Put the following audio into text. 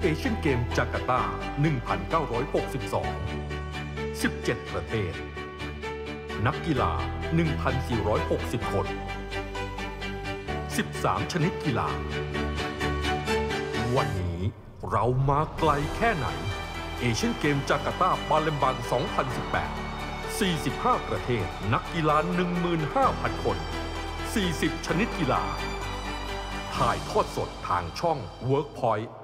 เอเชียนเกมจาการ์ตา 1962 17 ประเทศ นักกีฬา 1,460 คน 13 ชนิดกีฬา วันนี้เรามาไกลแค่ไหนเอเชียนเกมจาการ์ตาปาเลมบัง 2018 45 ประเทศ นักกีฬา 15,000 คน 40 ชนิดกีฬาถ่ายทอดสดทางช่อง Workpoint